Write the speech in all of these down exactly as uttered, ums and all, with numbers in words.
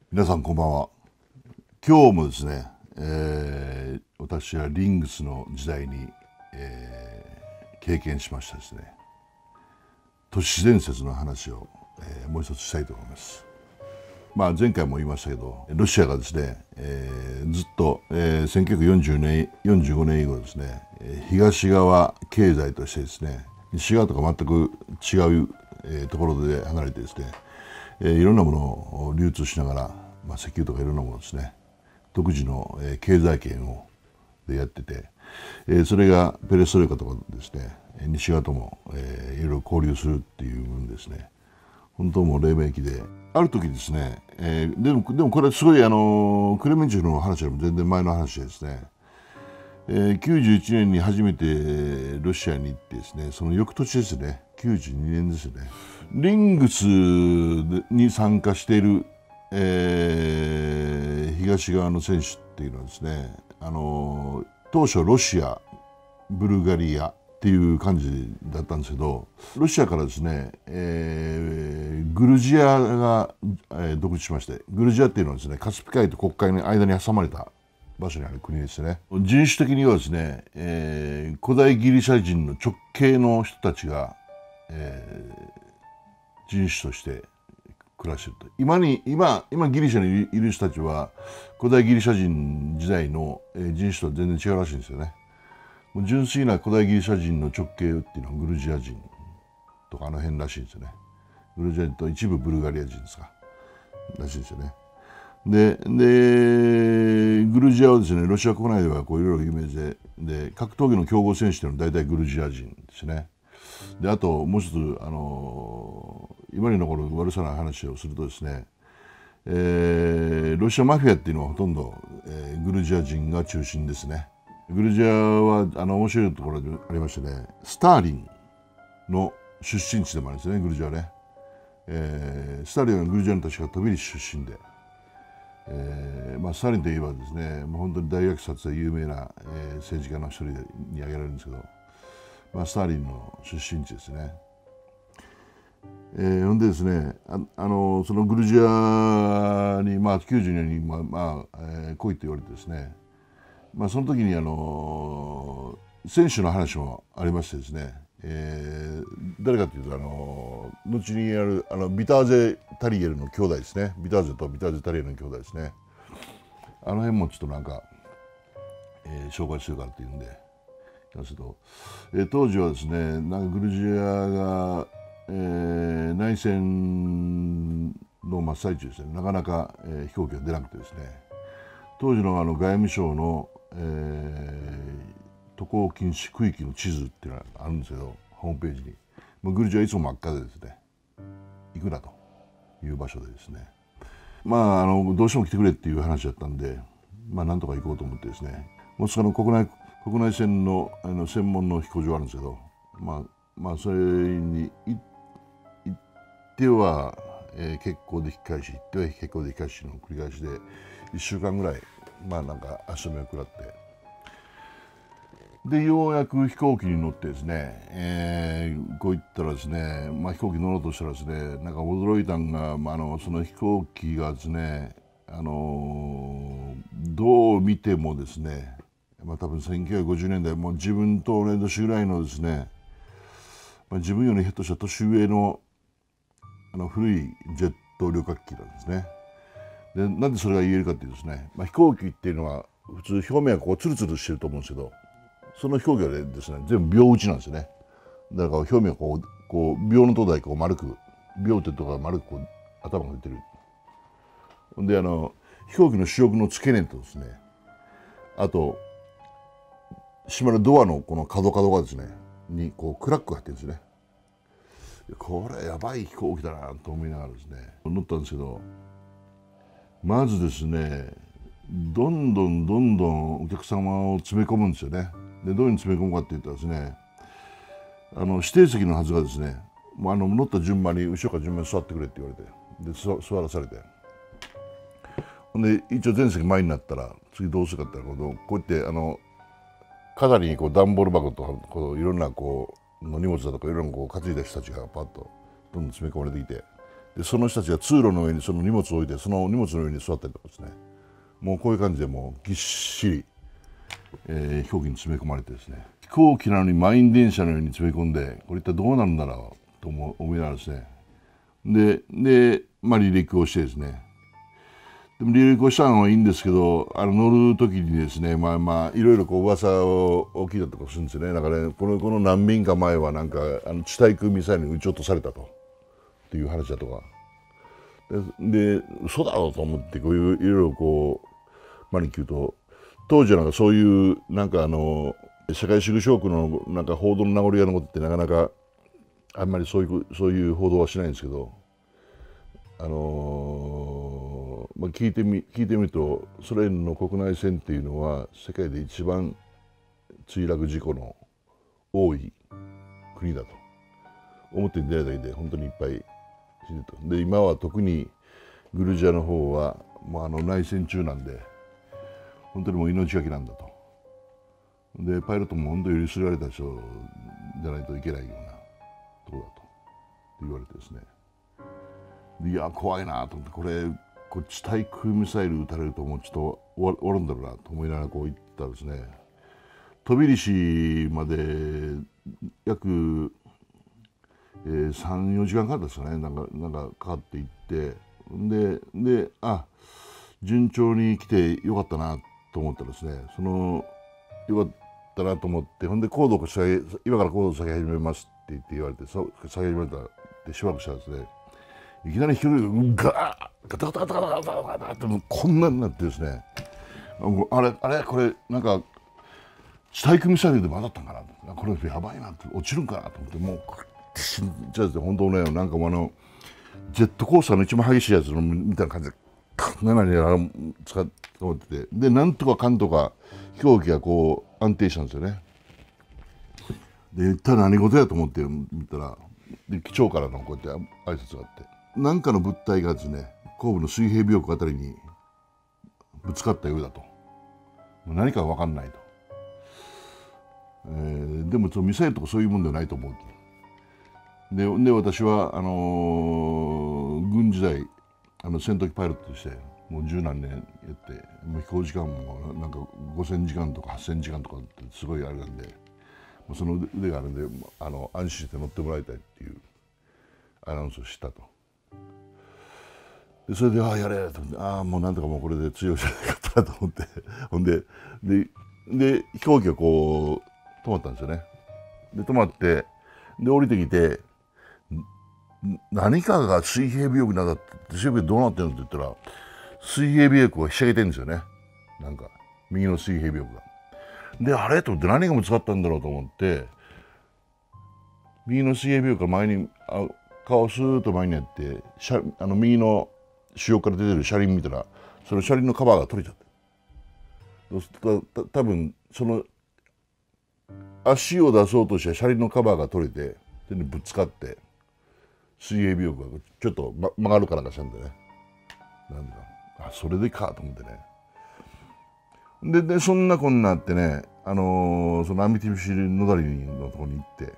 皆さんこんばんは。今日もですね、えー、私はリングスの時代に、えー、経験しましたですね、都市伝説の話を、えー、もう一つしたいと思います。まあ、前回も言いましたけど、ロシアがですね、えー、ずっと、えー、せんきゅうひゃくよんじゅうねん、よんじゅうごねん以後ですね、東側経済としてですね、西側とか全く違う、えー、ところで離れてですね、えー、いろんなものを流通しながら、まあ、石油とかいろんなものですね、独自の、えー、経済圏をでやってて、えー、それがペレストロイカとかですね、西側とも、えー、いろいろ交流するっていう部分ですね、本当もう黎明期で、ある時ですね、えー、でもでもこれすごいあのクレメンチュクの話よりも全然前の話でですね、えー、きゅうじゅういちねんに初めてロシアに行ってですね、その翌年ですね、きゅうじゅうにねんですよね、リングスに参加している、えー、東側の選手っていうのはですね、あの当初ロシア、ブルガリアっていう感じだったんですけど、ロシアからですね、えー、グルジアが、えー、独立しまして、グルジアっていうのはですね、カスピ海と黒海の間に挟まれた場所にある国ですね。人種的にはですね、えー、古代ギリシャ人の直系の人たちが、えー、人種として暮らしていると。今に今今ギリシャにいる人たちは古代ギリシャ人時代の人種と全然違うらしいんですよね。もう純粋な古代ギリシャ人の直系っていうのはグルジア人とかあの辺らしいんですよね。グルジア人と一部ブルガリア人ですからしいんですよね。で、でグルジアはですね、ロシア国内ではこういろいろ有名で、で格闘技の強豪選手というのは大体グルジア人ですね。で、あともう一つ、あのー、今に残る悪さな話をするとですね、えー、ロシアマフィアっていうのはほとんど、えー、グルジア人が中心ですね。グルジアはあの面白いところでありましてね、スターリンの出身地でもあるんですね、グルジアはね。えー、スターリンはグルジアの確か飛び出身で、えーまあ、スターリンといえばですね、もう本当に大虐殺で有名な、えー、政治家の一人に挙げられるんですけど、まあ、スターリンの出身地ですね。えー、ほんでですね、あ、あのそのグルジアに、まあ、きゅうじゅうねんに、まあまあえー、来いと言われてですね、まあ、その時に、あの選手の話もありましてですね、えー、誰かというと、あの後にやるあのビターゼ・タリエルの兄弟ですね、ビターゼとビターゼ・タリエルの兄弟ですね、あの辺もちょっとなんか、えー、紹介するからっていうんで、ですけど、えー、当時はですね、なんかグルジアが、えー、内戦の真っ最中ですね、なかなか、えー、飛行機が出なくてですね、当時のあの外務省の、えー、渡航禁止区域の地図っていうのがあるんですけど、ホームページに、まあ、グルジアはいつも真っ赤でですね、行くなという場所でですね、まあ、あのどうしても来てくれっていう話だったんで、まあ、なんとか行こうと思ってですね、モスクワの国内国内線の、あの専門の飛行場あるんですけど、まあ、まあそれに行っては、えー、欠航で引き返し、行っては欠航で引き返しの繰り返しでいっしゅうかんぐらい、まあなんか足止めを食らって、でようやく飛行機に乗ってですね、えー、こういったらですね、まあ、飛行機乗ろうとしたらですね、なんか驚いたんが、まあ、あのその飛行機がですね、あのー、どう見てもですね、まあ、多分せんきゅうひゃくごじゅうねんだい、もう自分と同い年ぐらいのですね、まあ、自分よりひょっとしたら年上の、あの古いジェット旅客機なんですね。で、なんでそれが言えるかっていうとですね、まあ、飛行機っていうのは普通表面はこうツルツルしてると思うんですけど、その飛行機はですね、全部秒打ちなんですよね。だから表面はこう、こう秒の灯台こう丸く、秒ってとこが丸くこう頭が出てる。で、あの飛行機の主翼の付け根とですね、あと閉まるドアのこの角角がですね、にこうクラックが入ってるんですね。これやばい飛行機だなと思いながらですね、乗ったんですけど、まずですね、どんどんどんどんお客様を詰め込むんですよね。で、どういうふうに詰め込むかって言ったらですね、あの指定席のはずがですね、もうあの乗った順番に後ろから順番に座ってくれって言われて、で座らされて、ほんで一応全席前になったら次どうするかって言ったら、こうやってあのかなりにこう段ボール箱とこういろんなこうの荷物だとかいろんなこう担いだ人たちがパッとどんどん詰め込まれてきて、 でその人たちが通路の上にその荷物を置いてその荷物の上に座ったりとかですね、もうこういう感じでもうぎっしり、えー、飛行機に詰め込まれてですね、飛行機なのに満員電車のように詰め込んで、これ一体どうなるんだろうと思いながらですね、でで、まあ、離陸をしてですね、でも離陸をしたのはいいんですけど、あの乗る時にですね、まあまあいろいろこう噂を聞いたりとかするんですよね。だから、ね、このこの何便か前はなんかあの地対空ミサイルに撃ち落とされたとっていう話だとかで、で嘘だろうと思ってこういういろいろこうマリン聞うと、当時はなんかそういうなんかあの社会主義諸国のなんか報道の名残が残ってなかなかあんまりそういうそういう報道はしないんですけど、あのーまあ、聞いてみ聞いてみると、ソ連の国内線っていうのは世界で一番墜落事故の多い国だと。表に出ないだけで本当にいっぱい死んでた。で今は特にグルジアの方はもうあの内戦中なんで本当にもう命がけなんだと。でパイロットも本当に許しられた人じゃないといけないようなところだと言われてですね、いや怖いなと思って、これこっち対空ミサイル撃たれるともうちょっと終わるんだろうなと思いながらこう言ったらですね、トビリシまで約、えー、さん、よじかんかかったですかね、なんかなんかかかっていって、でであ順調に来てよかったなと思ったらですね、そのよかったなと思って、ほんで高度を下げ今から高度を下げ始めますって言って言われて下げ始めたってしばらくしたらですね、いきなり飛距離がガーガタガタガタガタガタガタガタってもうこんなになってですね、あれあれこれなんか地対空ミサイルでまだったんかな、これやばいなって落ちるんかなと思って、もう死んじゃうって本当ね、なんかもうあのジェットコースターの一番激しいやつのみたいな感じでカッなに使ってて、でなんとかかんとか飛行機がこう安定したんですよね。で一体何事やと思って見たら、で機長からのこうやって挨拶があって、何かの物体がですね後部の水平尾翼あたりにぶつかったようだと、何か分かんないと、えー、でもミサイルとかそういうもんではないと思うと。でで私はあのー、軍時代あの戦闘機パイロットとしてもう十何年やって、もう飛行時間もなんかごせんじかんとかはっせんじかんとかってすごいあれなんで、その腕があるんであの安心して乗ってもらいたいっていうアナウンスをしたと。でそれでああやれと思って、ああもうなんとかもうこれで強いじゃなかったなと思ってほんででで飛行機がこう止まったんですよね。で止まってで降りてきて、何かが水平尾翼なだって水平尾翼どうなってるのって言ったら、水平尾翼がひしゃげてるんですよね、なんか右の水平尾翼が。であれと思って何がぶつかったんだろうと思って、右の水平尾翼が前にあ顔をスーッと前にやってあの右の主翼から出てる車輪見たら、その車輪のカバーが取れちゃって、そうするとた多分その足を出そうとした車輪のカバーが取れてでぶつかって水平尾翼がちょっと、ま、曲がるかなんかしたんでね、なんだあそれでかと思ってね。ででそんなこんなってね、あのー、そのアミティブシノダリのところに行って、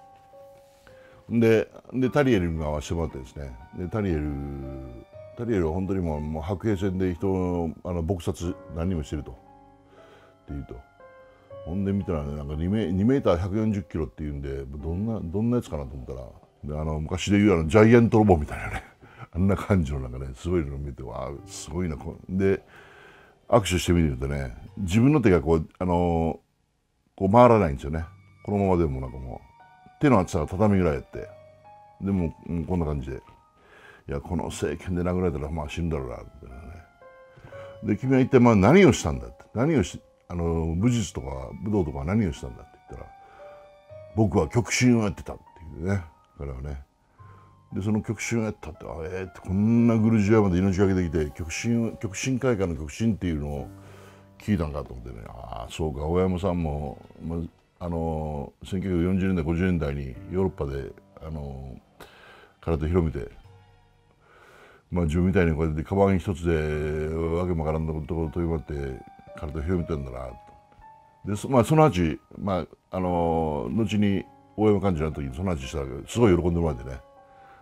ででタリエルに合わせてもらってですね、でタリエルタリエルは本当にもう、もう白兵戦で人をあの撲殺何人もしてるとって言うと、ほんで見たらね、なんか 2, メ2メーターひゃくよんじゅっキロっていうんで、どんなどんなやつかなと思ったら、であの昔で言うあのジャイアントロボみたいなねあんな感じのなんかねすごいのを見て、わあすごいな。で握手してみるとね、自分の手がこうあのこう回らないんですよね。このままでもなんかもう手の厚さが畳ぐらいやって、でももうこんな感じで、いやこの政権で殴られたらまあ死ぬだろうなみたいなね。で君は一体まあ何をしたんだって、何をしあの武術とか武道とか何をしたんだって言ったら、僕は極真をやってたっていうね、彼はね。でその極真をやったって、あえー、ってこんなグルジアまで命がけてきて極真極真会館の極真っていうのを聞いたんかと思ってね、ああそうか、大山さんも、まあのせんきゅうひゃくよんじゅうねんだいごじゅうねんだいにヨーロッパであの空手広めて、まあ自分みたいにこうやってカバン一つでわけもわからんところ飛び回って空手広めてるんだなと。で そ,、まあ、その話、まああの後に大山幹事の時にその話したらすごい喜んでもらえてね、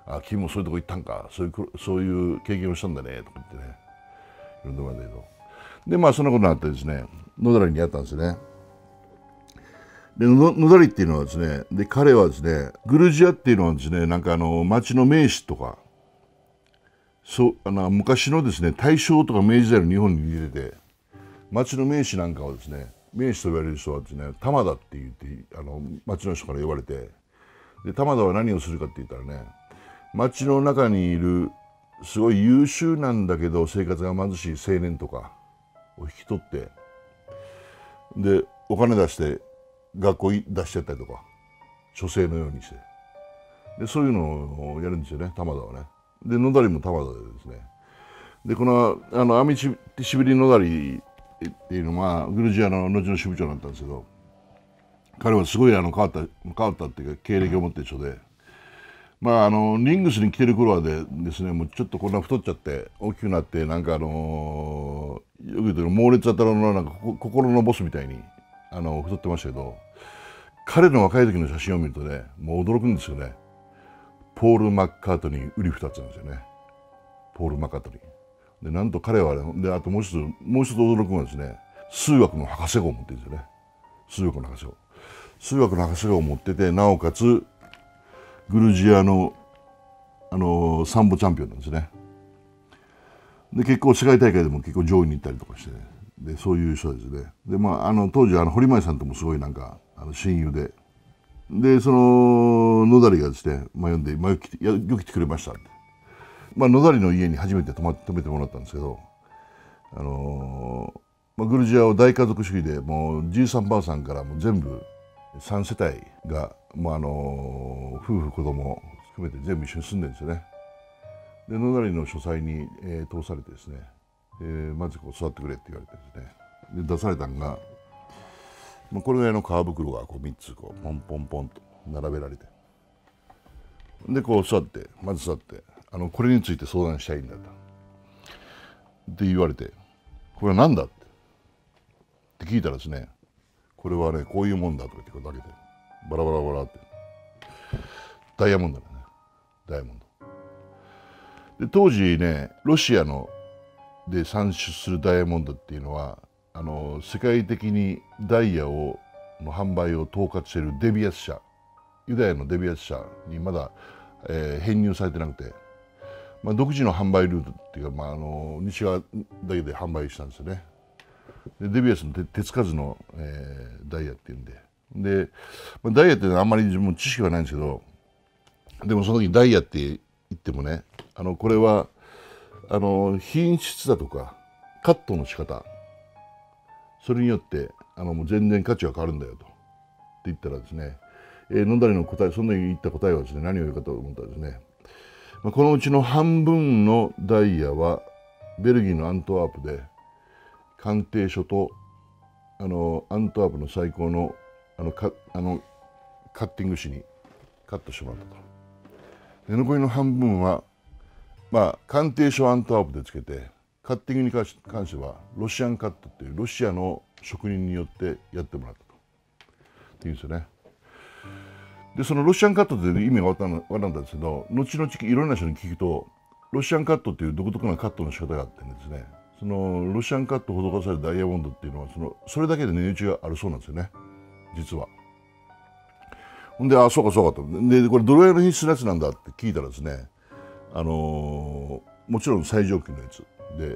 あ君もそういうとこ行ったんか、そういうそういう経験をしたんだねとか言ってね、いろんなことだけど、でまあそんなことになってですね、野田にやったんですよね。で野田っていうのはですね、で彼はですね、グルジアっていうのはですね、なんかあの町の名士とか、そうあの昔のですね、大正とか明治時代の日本に入れて、町の名士なんかはですね、名士と言われる人はですね、玉田って言ってあの町の人から呼ばれて、で玉田は何をするかって言ったらね、町の中にいるすごい優秀なんだけど生活が貧しい青年とかを引き取って、でお金出して学校に出しちゃったりとか、書生のようにして、でそういうのをやるんですよね、玉田はね。で野田も玉田でですね、でこのあのアミシビリ野田っていうのはグルジアの後の支部長だったんですけど、彼はすごいあの変わった変わったっていうか経歴を持ってる人で、まああのリングスに来てる頃はでですね、もうちょっとこんな太っちゃって大きくなって、なんかあのー、よく言うと猛烈当たるのなんか心のボスみたいにあの太ってましたけど、彼の若い時の写真を見るとね、もう驚くんですよね。ポール・マッカートニーうり二つなんですよね。ポール・マッカートニーで、なんと彼はね、であともう一つもう一つ驚くのはですね、数学の博士号を持ってるんですよね。数学の博士号数学の博士号を持ってて、なおかつグルジアのあのサンボチャンピオンなんですね。で結構世界大会でも結構上位に行ったりとかしてね、でそういう人ですね。でまああの当時あの堀前さんともすごいなんかあの親友で、でその野田がですね、まあ、読んで、まあ、よく来てよく来てくれましたって、まあ、野田の家に初めて泊ま泊めてもらったんですけど、あのーまあ、グルジアは大家族主義で、もうじいさんばあさんからもう全部さん世帯が、まああのー、夫婦子供含めて全部一緒に住んでるんですよね。で野田の書斎に、えー、通されてですね、えー、まずこう座ってくれって言われてですね、で出されたのが、まあ、これぐらいの皮袋がこうみっつこうポンポンポンと並べられて、でこう座って、まず座って、あのこれについて相談したいんだとって言われて、これは何だってって聞いたらですね、これはねこういうもんだとか言ってこれだけでバラバラバラって、ダイヤモンドだね、ダイヤモンドで、当時ねロシアので産出するダイヤモンドっていうのは、あの世界的にダイヤをの販売を統括しているデビアス社、ユダヤのデビアス社にまだ、えー、編入されてなくて、まあ、独自の販売ルートっていうか、まあ、あの西側だけで販売したんですよね。でデビアスの手つかずの、えー、ダイヤっていうんで、で、まあ、ダイヤってあんまり自分も知識はないんですけど、でもその時ダイヤって言ってもね、あのこれはあの品質だとかカットの仕方、それによってあのもう全然価値が変わるんだよとって言ったらですね、えー、野谷の答え、その時に言った答えはですね、何を言うかと思ったらですね、まあ、このうちの半分のダイヤはベルギーのアントワープで鑑定書とあのアントワープの最高のあのかあのカッティング紙にカットしてもらったと。で残りの半分はまあ鑑定書アントワープでつけて、カッティングに関してはロシアンカットっていうロシアの職人によってやってもらったとっていうんですよね。でそのロシアンカットって意味が分からなかったんですけど、後々いろんな人に聞くと、ロシアンカットっていう独特なカットの仕方があってですね、そのロシアンカット施されたダイヤモンドっていうのはそのそれだけで値打ちがあるそうなんですよね、実は。ほんで、あそうかそうかと、でこれどれぐらいの品質のやつなんだって聞いたらですね、あのー、もちろん最上級のやつで、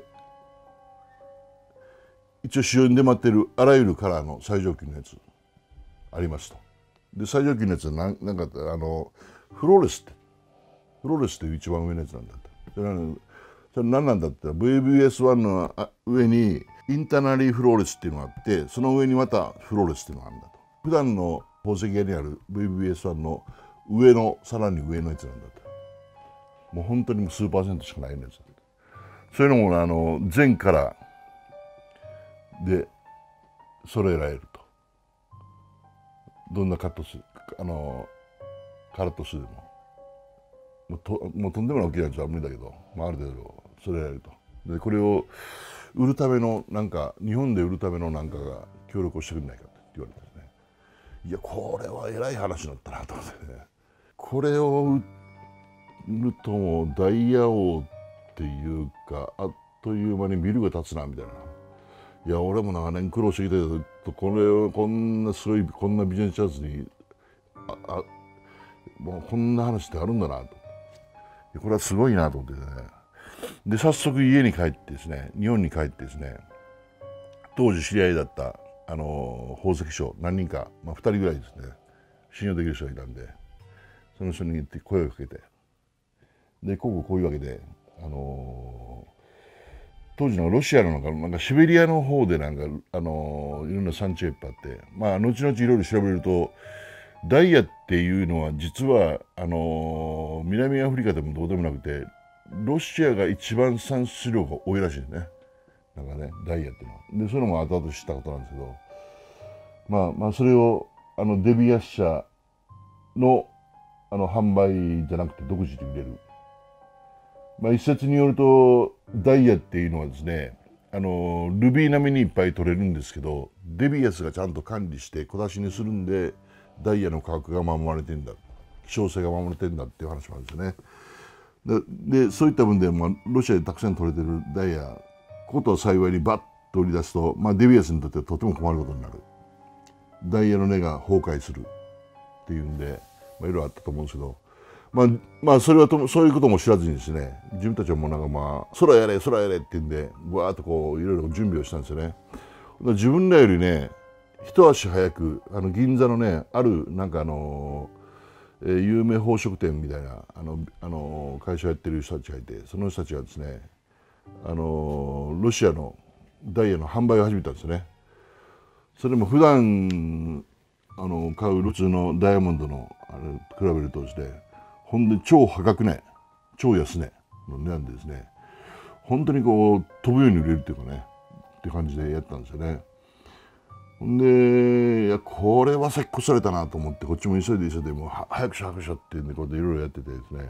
一応市場に出回っているあらゆるカラーの最上級のやつありますと。で最上級のやつは何なんかあのフローレスってフローレスっていう一番上のやつなんだって。それは、ね、それ何なんだって ブイブイエスワン の上にインターナリーフローレスっていうのがあって、その上にまたフローレスっていうのがあるんだと。普段の宝石屋にある ブイブイエスワン の上のさらに上のやつなんだと。もう本当にもう数パーセントしかないやつだって。そういうのもあの全カラーで揃えられると。どんなカット数あのカラット数でももう と, もうとんでもない大きなやつは無理だけど、まあ、ある程度揃えられると。でこれを売るためのなんか日本で売るためのなんかが協力をしてくれないかって言われてですね、いやこれはえらい話になったなと思ってね、これをるともうダイヤ王っていうか、あっという間にビルが立つなみたいな。いや俺も長年苦労してきたけど、これをこんなすごいこんなビジネスチャンスにああもうこんな話ってあるんだなと、これはすごいなと思ってね。で早速家に帰ってですね、日本に帰ってですね、当時知り合いだったあの宝石商何人か、まあ、ふたりぐらいですね、信用できる人がいたんで、その人に声をかけて、でこうこういうわけで、あのー、当時のロシアのなんか、なんかシベリアの方でなんか、あのー、いろんな産地がいっぱいあって、まあ後々いろいろ調べると、ダイヤっていうのは実はあのー、南アフリカでもどうでもなくて、ロシアが一番産出量が多いらしいですね。なんかね、ダイヤっていうのは。で、そういうのも後々知ったことなんですけど、まあまあそれをあのデビアス社のあの販売じゃなくて独自で売れる。まあ一説によるとダイヤっていうのはですね、あのルビー並みにいっぱい取れるんですけど、デビアスがちゃんと管理して小出しにするんで、ダイヤの価格が守られてんだ、希少性が守られてんだっていう話もあるんですよね。で, でそういった分で、まあ、ロシアでたくさん取れてるダイヤことを幸いにバッと売り出すと、まあ、デビアスにとってはとても困ることになる。ダイヤの値が崩壊するっていうんで、まあ、いろいろあったと思うんですけど、まあ、まあそれはとそういうことも知らずにですね、自分たちはもうなんかまあ空やれ空やれって言うんでわーっとこういろいろ準備をしたんですよね。自分らよりね一足早くあの銀座のねあるなんかあのーえー、有名宝飾店みたいなあの、あのー、会社をやってる人たちがいて、その人たちがですね、あのー、ロシアのダイヤの販売を始めたんですよね。それも普段あの買う普通のダイヤモンドのあれ比べるとですね、ほんで超破格値、超安値の値段でですね、本当にこう飛ぶように売れるっていうかねって感じでやったんですよね。ほんでいやこれは先越されたなと思って、こっちも急いで急いでもう早くしよう早くしようっていうんでこうやっていろいろやっててですね、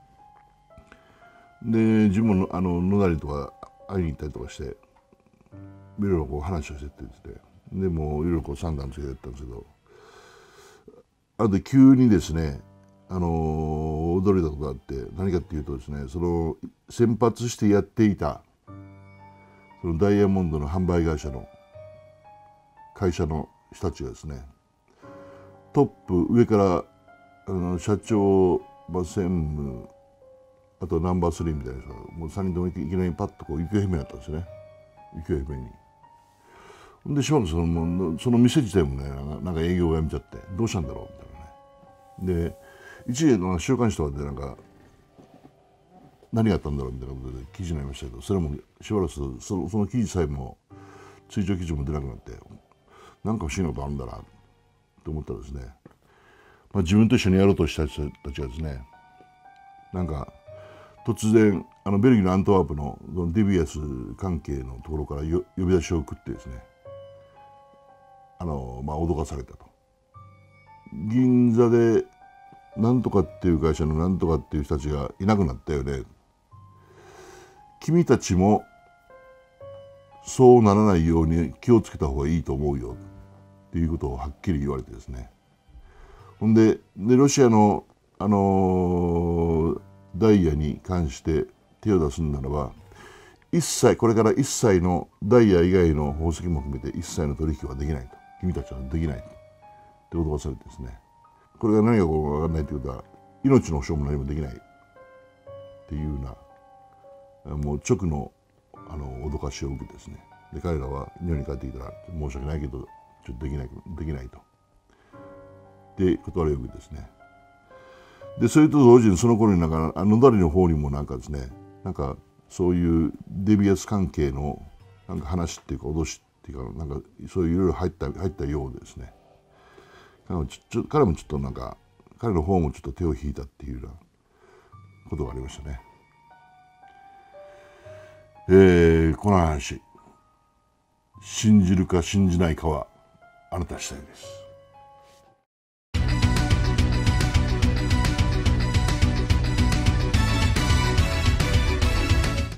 で自分もあの野田りとか会いに行ったりとかしていろいろこう話をしてってですね、でもういろいろこう算段つけてやったんですけど、あとで急にですね、あのー、驚いたことがあって、何かっていうとですね、その先発してやっていたそのダイヤモンドの販売会社の会社の人たちがですね、トップ上からあの社長、まあ、専務、あとナンバースリーみたいな人がもうさんにんともいきなりパッとこう行方不明になったんですね。行方不明に。でしばらくそのその店自体もねなんか営業をやめちゃって、どうしたんだろうみたいなね。で一時の週刊誌とかでなんか何があったんだろうみたいなことで記事になりましたけど、それもしばらくそのその記事さえも追徴記事も出なくなって、なんか不思議なことあるんだなと思ったらですね、まあ、自分と一緒にやろうとした人たちがですね、なんか突然あのベルギーのアントワープのデビアス関係のところからよ呼び出しを送ってですね、あのまあ脅かされたと。銀座でなんとかっていう会社のなんとかっていう人たちがいなくなったよね。君たちもそうならないように気をつけた方がいいと思うよっていうことをはっきり言われてですね。ほんで、でロシアの、あのー、ダイヤに関して手を出すならば、一切これから一切のダイヤ以外の宝石も含めて一切の取引はできないと、君たちはできないって脅かされてですね、これが何がこう分かんないということは命の保証も何もできないっていうようなもう直のあの脅かしを受けてですね、で彼らは日本に帰ってきたら申し訳ないけどちょっとできないできないとで断りを受けてですね、でそれと同時にその頃になんか野田の方にもなんかですね、なんかそういうデビアス関係のなんか話っていうか脅しっていうかなんかそういういろいろ入った入ったようでですね、彼もちょ彼もちょっとなんか彼の方もちょっと手を引いたっていうようなことがありましたね。えー、この話信じるか信じないかはあなた次第です。